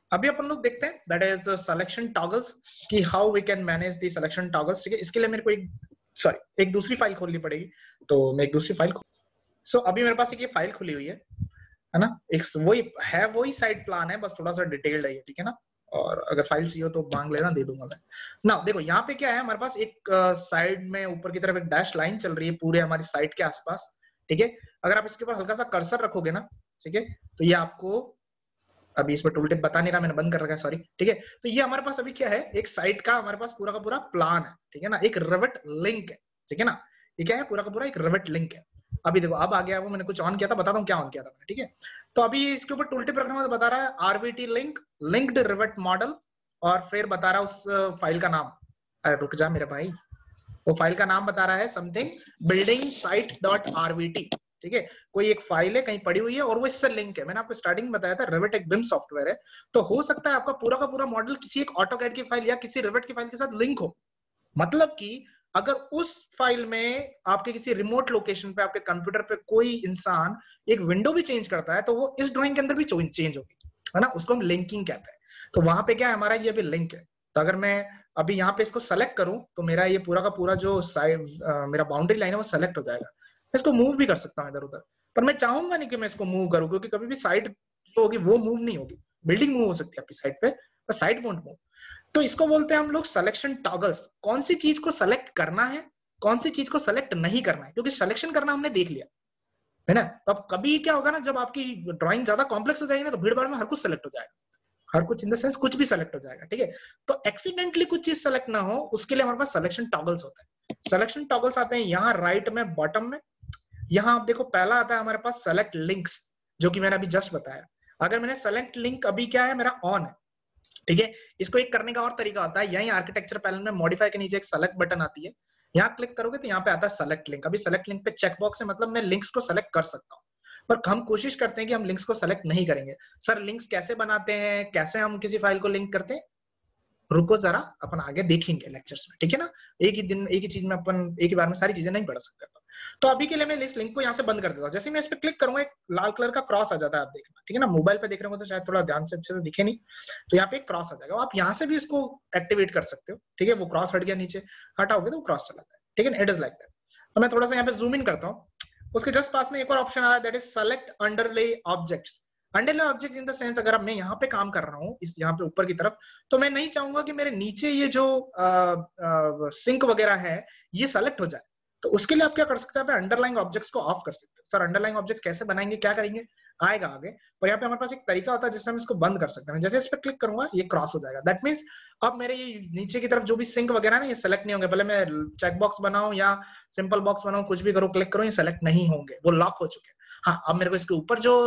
अभी अपन लोग देखते हैं दैट इज सिलेक्शन टॉगल्स कि how we can manage the selection toggles. ठीक है, इसके लिए मेरे को एक दूसरी फाइल खोलनी पड़ेगी। तो मैं एक दूसरी फाइल अभी मेरे पास एक ये फाइल खुली हुई है ना। एक वही साइड प्लान है, बस थोड़ा सा डिटेल्ड है ये, ठीक है ना। और अगर फाइल चाहिए हो तो मांग लेना, दे दूंगा मैं ना। देखो यहाँ पे क्या है, हमारे पास एक साइड में ऊपर की तरफ एक डैश लाइन चल रही है पूरे हमारी साइट के आसपास। ठीक है, अगर आप इसके ऊपर हल्का सा कर्सर रखोगे ना, ठीक है, तो ये आपको अभी इसमें टूल टिप बता नहीं रहा, मैंने बंद कर रखा है, सॉरी। ठीक है, तो ये हमारे पास अभी क्या है, एक साइट का हमारे पास पूरा का पूरा प्लान है, ठीक है ना, एक रिविट लिंक है, ठीक है ना। ये क्या है, पूरा का पूरा एक रिविट लिंक है। अभी देखो अब आ गया वो, मैंने कुछ ऑन किया था, बताता हूँ क्या ऑन किया था मैंने। ठीक है, तो अभी इसके ऊपर टूल टिप रखने में बता रहा है RVT link, linked Revit model, और फिर बता रहा है उस फाइल का नाम। अरे रुक जा मेरे भाई, वो फाइल का नाम बता रहा है something building site dot RVT. ठीक है, कोई एक फाइल है कहीं पड़ी हुई है और वो इससे लिंक है। मैंने आपको स्टार्टिंग में बताया था रिविट एक बिम सॉफ्टवेयर है, तो हो सकता है आपका पूरा का पूरा मॉडल किसी एक ऑटोकैड की फाइल या किसी रिविट की फाइल के साथ लिंक हो। मतलब कि अगर उस फाइल में आपके किसी रिमोट लोकेशन पे आपके कंप्यूटर पे कोई इंसान एक विंडो भी चेंज करता है तो वो इस ड्राइंग के अंदर भी चेंज होगी, है ना। उसको हम लिंकिंग कहते हैं। तो वहां पे क्या है, हमारा ये भी लिंक है। तो अगर मैं अभी यहाँ पे इसको सेलेक्ट करूं तो मेरा ये पूरा का पूरा जो मेरा बाउंड्री लाइन है वो सेलेक्ट हो जाएगा। इसको मूव भी कर सकता हूँ इधर उधर, पर मैं चाहूंगा नहीं कि मैं इसको मूव करूँ, क्योंकि कभी भी साइट जो होगी वो मूव नहीं होगी। बिल्डिंग मूव हो सकती है आपकी साइट पे, पर साइट वोंट मूव। तो इसको बोलते हैं हम लोग सिलेक्शन टॉगल्स। कौन सी चीज को सेलेक्ट करना है, कौन सी चीज को सेलेक्ट नहीं करना है, क्योंकि सिलेक्शन करना हमने देख लिया है ना। तो अब कभी क्या होगा ना, जब आपकी ड्राइंग ज्यादा कॉम्प्लेक्स हो जाएगी ना, तो भीड़ भाड़ में हर कुछ सेलेक्ट हो जाएगा, हर कुछ इन द सेंस कुछ भी सेलेक्ट हो जाएगा। ठीक है, तो एक्सीडेंटली कुछ चीज सेलेक्ट ना हो, उसके लिए हमारे पास सिलेक्शन टॉगल्स होता है। सिलेक्शन टॉगल्स आते हैं यहाँ राइट में बॉटम में। यहाँ आप देखो पहला आता है हमारे पास सेलेक्ट लिंक्स, जो कि मैंने अभी जस्ट बताया। अगर मैंने सेलेक्ट लिंक अभी क्या है मेरा ऑन है, ठीक है। इसको एक करने का और तरीका होता है, यही आर्किटेक्चर पैनल में मॉडिफाई के नीचे एक सेलेक्ट बटन आती है, यहाँ क्लिक करोगे तो यहाँ पे आता है सेलेक्ट लिंक। अभी सेलेक्ट लिंक पे चेकबॉक्स है, मतलब मैं लिंक्स को सेलेक्ट कर सकता हूँ, पर हम कोशिश करते हैं कि हम लिंक्स को सेलेक्ट नहीं करेंगे। सर लिंक्स कैसे बनाते हैं, कैसे हम किसी फाइल को लिंक करते हैं, रुको जरा, अपन आगे देखेंगे लेक्चर्स में, ठीक है ना। एक ही दिन एक ही चीज में अपन एक ही बार में सारी चीजें नहीं पढ़ सकते। तो अभी के लिए मैं इस लिंक को यहाँ से बंद कर देता हूँ। जैसे मैं इस पे क्लिक करूंगा एक लाल कलर का क्रॉस आ जाता है, आप देखना, ठीक है ना। मोबाइल पे देख रहे हो तो शायद थोड़ा ध्यान से अच्छे से दिखे नहीं, तो यहाँ पे एक क्रॉस आ जाएगा। आप यहाँ से भी इसको एक्टिवेट कर सकते हो, ठीक है। वो क्रॉस हट गया, नीचे हटाओगे तो वो क्रॉस चला जाए, ठीक है। It is like that. तो मैं थोड़ा सा यहाँ पे जूम इन करता हूँ। उसके जस्ट पास में एक और ऑप्शन आ रहा है, that is select underlay objects. Underlay objects in the sense, अगर मैं यहाँ पे काम कर रहा हूँ इस यहाँ पे ऊपर की तरफ, तो मैं नहीं चाहूंगा कि मेरे नीचे ये जो सिंक वगैरह है ये सेलेक्ट हो जाए। तो उसके लिए आप क्या कर सकते हैं, अंडरलाइंग ऑब्जेक्ट्स को ऑफ कर सकते हैं। सर अंडरलाइंग ऑब्जेक्ट्स कैसे बनाएंगे, क्या करेंगे, आएगा आगे। पर यहाँ पे हमारे पास एक तरीका होता है जिससे हम इसको बंद कर सकते हैं। जैसे इस पर क्लिक करूंगा ये क्रॉस हो जाएगा। दैट मीन्स अब मेरे ये नीचे की तरफ जो भी सिंक वगैरह ना ये सेलेक्ट नहीं होंगे, भले मैं चेक बॉक्स बनाऊं या सिंपल बॉक्स बनाऊं, कुछ भी करो क्लिक करो, ये सेलेक्ट नहीं होंगे, वो लॉक हो चुके हैं। हाँ, अब मेरे को इसके ऊपर जो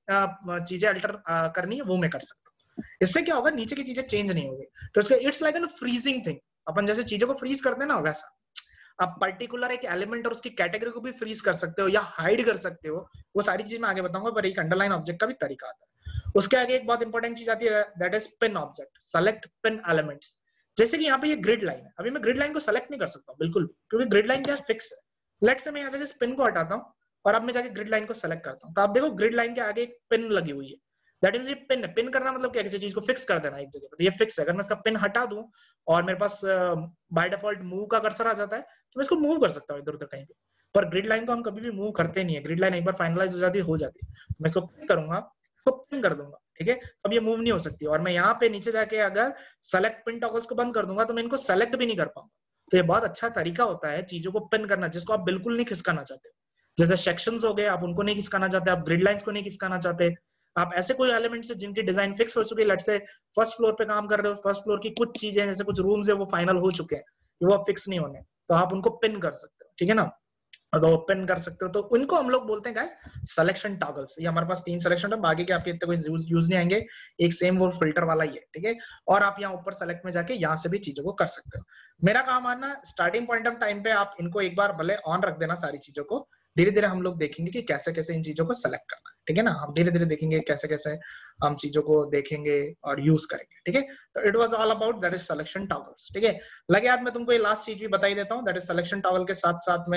चीजें अल्टर करनी है वो मैं कर सकता हूँ। इससे क्या होगा, नीचे की चीजें चेंज नहीं होगी। तो इसका it's like an freezing thing. अपन जैसे चीजों को फ्रीज करते हैं ना, वैसा आप पर्टिकुलर एक एलिमेंट और उसकी कैटेगरी को भी फ्रीज कर सकते हो या हाइड कर सकते हो। वो सारी चीज मैं आगे बताऊंगा, पर एक अंडरलाइन ऑब्जेक्ट का भी तरीका आता है। उसके आगे एक बहुत इंपॉर्टेंट चीज आती है, that is pin object, select pin elements. जैसे कि यहाँ पे ये ग्रिड लाइन है, अभी मैं ग्रिड लाइन को सेलेक्ट नहीं कर सकता बिल्कुल भी, क्योंकि ग्रिड लाइन क्या फिक्स है। लेट से मैं यहाँ से पिन को हटाता हूँ और अब मैं जाके ग्रिड लाइन को सेलेक्ट करता हूँ, तो आप देखो ग्रिड लाइन के आगे एक पिन लगी हुई है। दैट मींस ये पिन, पिन करना मतलब क्या, किसी चीज को फिक्स कर देना एक जगह पर, ये फिक्स है। अगर मैं इसका पिन हटा दूं और मेरे पास बाय डिफॉल्ट मूव का कर्सर आ जाता है, तो मैं इसको मूव कर सकता हूँ इधर उधर कहीं भी। पर ग्रिड लाइन को हम कभी भी मूव करते नहीं है। ग्रिड लाइन एक बार फाइनलाइज हो जाती है, हो जाती है। मैं इसको क्लिक करूंगा तो पिन कर दूंगा, ठीक है। अब ये मूव नहीं हो सकती। और मैं यहाँ पे नीचे जाके अगर सेलेक्ट पिन टॉगल्स को बंद कर दूंगा तो मैं इनको सेलेक्ट भी नहीं कर पाऊंगा। तो ये बहुत अच्छा तरीका होता है चीजों को पिन करना, जिसको आप बिल्कुल नहीं खिसकाना चाहते। जैसे सेक्शंस हो गए, आप उनको नहीं खिसकाना चाहते, आप ग्रिड लाइंस को नहीं खिसकाना चाहते, आप ऐसे कोई एलिमेंट्स है जिनकी डिजाइन फिक्स हो चुकी है। लेट से फर्स्ट फ्लोर पे काम कर रहे हो, फर्स्ट फ्लोर की कुछ चीजें जैसे कुछ रूम्स है वो फाइनल हो चुके हैं, वो अब फिक्स नहीं होने, तो आप उनको पिन कर सकते हो, ठीक है ना। अगर वो पिन कर सकते हो तो उनको हम लोग बोलते हैं गाइस सिलेक्शन टॉगल्स। ये हमारे पास 3 सिलेक्शन है, बाकी के आपके इतने कोई यूज नहीं आएंगे, एक सेम वो फिल्टर वाला ही है, ठीक है। और आप यहाँ ऊपर सेलेक्ट में जाके यहाँ से भी चीजों को कर सकते हो। मेरा काम आना स्टार्टिंग पॉइंट ऑफ टाइम पे आप इनको एक बार भले ऑन रख देना सारी चीजों को, धीरे धीरे हम लोग देखेंगे कि कैसे कैसे इन चीजों को सेलेक्ट करना है, ठीक है ना। हम धीरे धीरे देखेंगे कैसे कैसे हम चीजों को देखेंगे और यूज करेंगे, ठीक है। तो it was all about that is selection toggles, ठीक है। लगे आज मैं तुमको ये लास्ट चीज भी बता ही देता हूँ, दैट इज सिलेक्शन टॉगल के साथ साथ में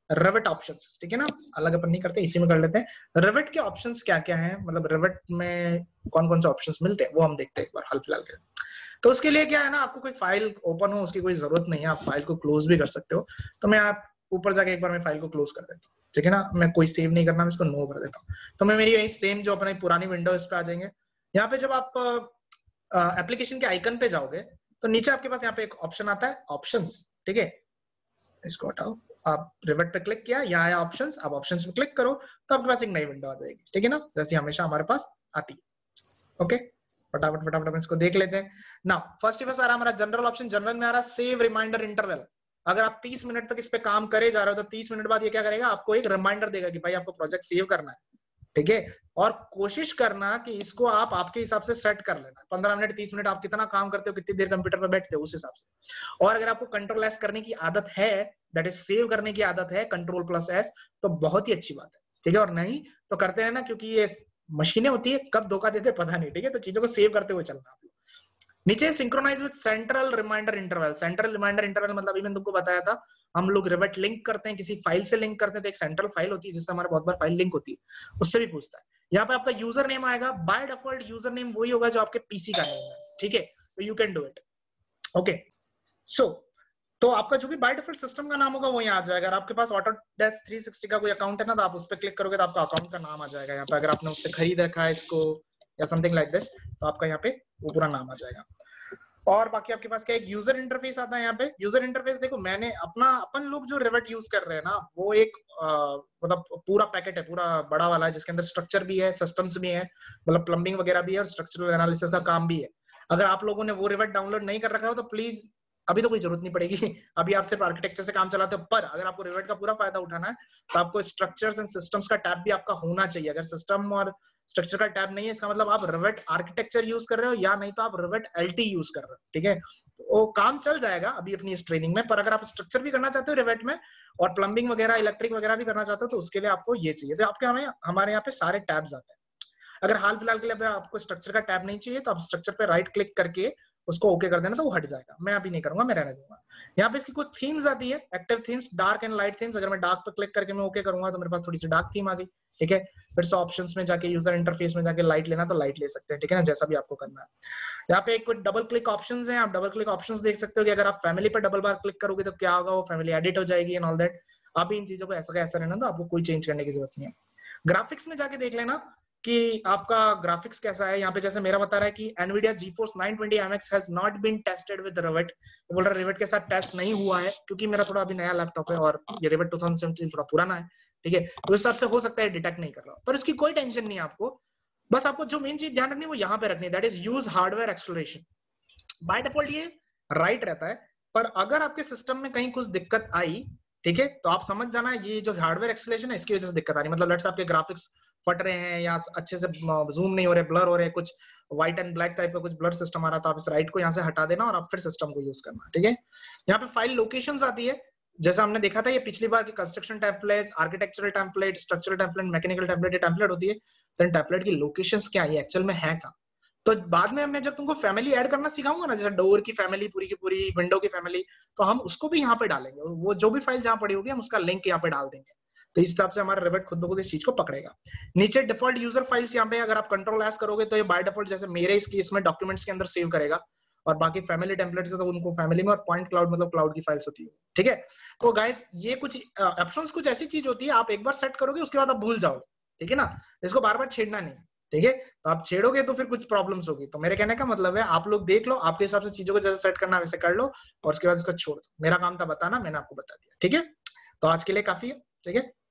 रिविट ऑप्शंस, ठीक है ना, अलग अपन नहीं करते, इसी में कर लेते हैं। रिविट के ऑप्शंस क्या क्या हैं, मतलब रिविट में कौन कौन से ऑप्शंस मिलते हैं वो हम देखते हैं एक बार हाल फिलहाल के। तो उसके लिए क्या है ना, आपको कोई फाइल ओपन हो उसकी कोई जरूरत नहीं है, आप फाइल को क्लोज भी कर सकते हो। तो मैं आप ऊपर जाके एक बार मैं फाइल को क्लोज कर देता हूँ, ठीक है ना, मैं कोई सेव नहीं करना, मैं इसको नो कर देता हूँ। तो मैं मेरी यही सेम जो अपनी पुरानी विंडो इस पे आ जाएंगे। यहाँ पे जब आप एप्लीकेशन के आइकन पे जाओगे तो नीचे आपके पास यहाँ पे एक ऑप्शन आता है ऑप्शंस, ठीक है, इसको हटाओ, आप रिवर्ट पे क्लिक किया, यहाँ आया ऑप्शंस, आप ऑप्शंस पे क्लिक करो तो आपके पास एक नई विंडो आ जाएगी, ठीक है ना, जैसे हमेशा हमारे पास आती है। ओके, फटाफट फटाफट हम इसको देख लेते हैं ना। फर्स्ट आ रहा हमारा जनरल ऑप्शन, जनरल में आ रहा सेव रिमाइंडर इंटरवल। अगर आप 30 मिनट तक इस पे काम करे जा रहे हो तो 30 मिनट बाद ये क्या करेगा, आपको एक रिमाइंडर देगा कि भाई आपको प्रोजेक्ट सेव करना है, ठीक है। और कोशिश करना कि इसको आप आपके हिसाब से सेट कर लेना, 15 मिनट 30 मिनट आप कितना काम करते हो, कितनी देर कंप्यूटर पर बैठते हो उस हिसाब से। और अगर आपको कंट्रोल एस करने की आदत है, दैट इज सेव करने की आदत है, कंट्रोल प्लस एस, तो बहुत ही अच्छी बात है, ठीक है। और नहीं तो करते रहना, क्योंकि ये मशीनें होती है, कब धोखा देते पता नहीं, ठीक है। तो चीजों को सेव करते हुए चलना। नीचे synchronize with central reminder interval. Central reminder interval मतलब अभी मैंने तुमको बताया था, हम लोग रिवर्ट लिंक करते हैं, किसी फाइल से लिंक करते हैं, तो एक सेंट्रल फाइल होती है जिससे हमारा बहुत बार फाइल लिंक होती है, उससे भी पूछता है। यहाँ पे आपका यूजर नेम आएगा, बाय डिफॉल्ट यूजर नेम वही होगा जो आपके पीसी का नेम है, ठीक है, तो you can do it. Okay, so तो आपका जो भी बाय डिफॉल्ट सिस्टम का नाम होगा वो यहाँ आ जाएगा। अगर आपके पास ऑटोडेस्क 360 का कोई अकाउंट है ना, तो आप उस पर क्लिक करोगे तो आपका अकाउंट का नाम आ जाएगा यहाँ पे। अगर आपने उससे खरीद रखा है इसको या समथिंग लाइक दिस, तो आपका यहाँ पे वो पूरा नाम आ जाएगा। और बाकी आपके पास क्या एक यूजर इंटरफेस आता है यहाँ पे। यूजर इंटरफेस देखो, मैंने अपन लोग जो रिवर्ट यूज कर रहे हैं ना, वो एक मतलब पूरा पैकेट है, पूरा बड़ा वाला है, जिसके अंदर स्ट्रक्चर भी है, सिस्टम्स भी है, मतलब प्लम्बिंग वगैरह भी है और स्ट्रक्चरल एनालिसिस का काम भी है। अगर आप लोगों ने वो रिवर्ट डाउनलोड नहीं कर रखा हो तो प्लीज अभी तो कोई जरूरत नहीं पड़ेगी, अभी आप सिर्फ आर्किटेक्चर से काम चलाते हो। पर अगर आपको रिवर्ट का पूरा फायदा उठाना है तो आपको स्ट्रक्चर्स एंड सिस्टम्स का टैब भी आपका होना चाहिए। अगर सिस्टम और स्ट्रक्चर का टैब नहीं है, इसका मतलब आप रिवर्ट आर्किटेक्चर यूज कर रहे हो, या नहीं तो आप रिवर्ट एलटी यूज कर रहे हो, ठीक है। वो काम चल जाएगा अभी अपनी इस ट्रेनिंग में, पर अगर आप स्ट्रक्चर भी करना चाहते हो रिवर्ट में और प्लम्बिंग वगैरह इलेक्ट्रिक वगैरह भी करना चाहते हो, तो उसके लिए आपको ये चाहिए। तो आपके हमारे यहाँ पे सारे टैब्स आते हैं। अगर हाल फिलहाल के लिए आपको स्ट्रक्चर का टैब नहीं चाहिए तो आप स्ट्रक्चर पे राइट क्लिक करके उसको ओके कर देना, तो वो हट जाएगा। मैं अभी नहीं करूंगा, मैं रहने दूंगा। यहाँ पे इसकी कुछ थीम्स आती है, active themes, dark and light themes. अगर मैं डार्क पे क्लिक करके मैं ओके करूंगा तो मेरे पास थोड़ी सी डार्क थीम आ गई, ठीक है। फिर से ऑप्शंस में जाके यूजर इंटरफेस में जाके लाइट लेना तो लाइट ले सकते हैं, ठीक है ना, जैसा भी आपको करना है। यहाँ पे एक डबल क्लिक ऑप्शंस हैं, आप डबल क्लिक ऑप्शंस देख सकते हो कि अगर आप फैमिली पर डबल बार क्लिक करोगे तो क्या होगा, वो फैमिली एडिट हो जाएगी एंड ऑल दैट। आप इन चीजों को ऐसा का ऐसा रहना, तो आपको कोई चेंज करने की जरूरत नहीं है। ग्राफिक्स में जाके देख लेना कि आपका ग्राफिक्स कैसा है। यहाँ पे जैसे मेरा बता रहा है कि NVIDIA GeForce 920 MX has not been tested with Revit। तो बोल रहा है Revit के साथ टेस्ट नहीं हुआ है, क्योंकि मेरा थोड़ा अभी नया लैपटॉप है और ये Revit 2017 थोड़ा पुराना है, ठीक है। तो इस हिसाब से हो सकता है डिटेक्ट नहीं कर रहा, पर उसकी कोई टेंशन नहीं है आपको। बस आपको जो मेन चीज ध्यान रखनी है वो यहाँ पे रखनी है, that is use hardware acceleration. By default ये राइट रहता है, पर अगर आपके सिस्टम में कहीं कुछ दिक्कत आई, ठीक है, तो आप समझ जाना ये जो हार्डवेयर एक्सेलरेशन है इसकी वजह से दिक्कत आ रही है। मतलब लेट्स आपके ग्राफिक्स फट रहे हैं या अच्छे से जूम नहीं हो रहे, ब्लर हो रहे हैं, कुछ व्हाइट एंड ब्लैक टाइप का कुछ ब्लर सिस्टम आ रहा, तो आप इस राइट को यहाँ से हटा देना और आप फिर सिस्टम को यूज करना, ठीक है। यहाँ पे फाइल लोकेशंस आती है, जैसा हमने देखा था ये पिछली बार की construction template, architectural template, structural template, mechanical template, ये टेम्पलेट होती है। सर टेम्पलेट की लोकेशंस क्या है, एक्चुअल में है कहाँ। तो बाद में मैं जब तुमको फैमिली ऐड करना सिखाऊंगा ना, जैसे डोर की फैमिली पूरी की पूरी, विंडो की फैमिली, तो हम उसको भी यहाँ पे डालेंगे। वो जो भी फाइल जहाँ पड़ी होगी हम उसका लिंक यहाँ पे डाल देंगे, तो इस हिसाब से हमारा रिवर्ट खुद ब खुद इस चीज को पकड़ेगा। नीचे डिफॉल्ट यूजर फाइल्स यहाँ पे अगर आप कंट्रोल एस करोगे तो ये बाय डिफॉल्ट जैसे मेरे इस केस में डॉक्यूमेंट्स के अंदर सेव करेगा, और बाकी फैमिली टेम्पलेट्स है तो उनको फैमिली में, और पॉइंट क्लाउड मतलब क्लाउड की फाइल्स होती है, ठीक है। तो गाइस ये कुछ ऑप्शंस कुछ ऐसी चीज होती है, आप एक बार सेट करोगे उसके बाद आप भूल जाओगे, ठीक है ना, इसको बार बार छेड़ना नहीं है, ठीक है। तो आप छेड़ोगे तो फिर कुछ प्रॉब्लम्स होगी। तो मेरे कहने का मतलब है आप लोग देख लो, आपके हिसाब से चीजों को जैसे सेट करना वैसे कर लो, और उसके बाद इसको छोड़ दो। मेरा काम था बताना, मैंने आपको बता दिया, ठीक है। तो आज के लिए काफी है, ठीक है।